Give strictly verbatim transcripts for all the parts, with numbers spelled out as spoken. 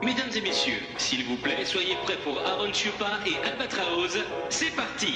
Mesdames et messieurs, s'il vous plaît, soyez prêts pour Aaron Chupa et Albatraoz. C'est parti!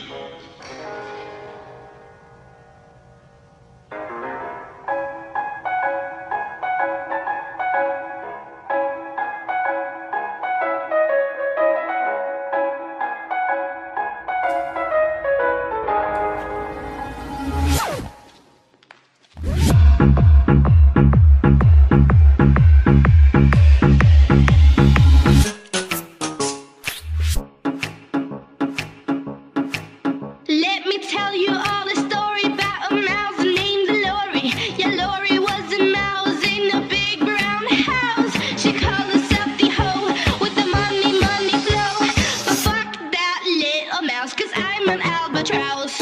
Let me tell you all a story about a mouse named Lori. Yeah, Lori was a mouse in a big brown house. She called herself the hoe with the money, money flow. But fuck that little mouse, cause I'm an albatross.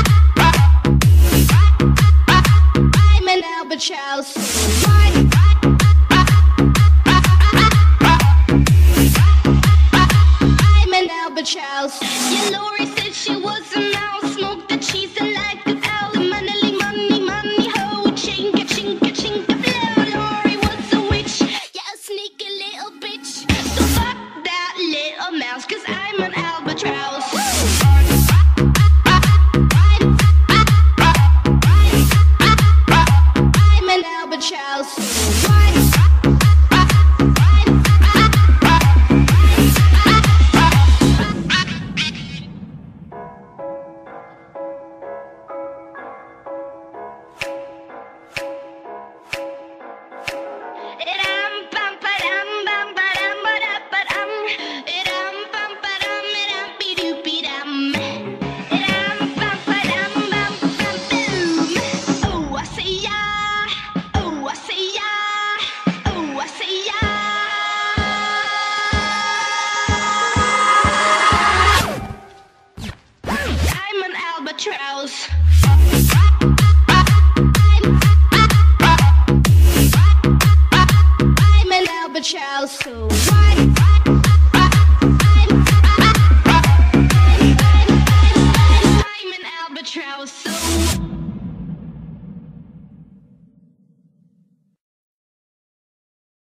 I'm an albatross. Why?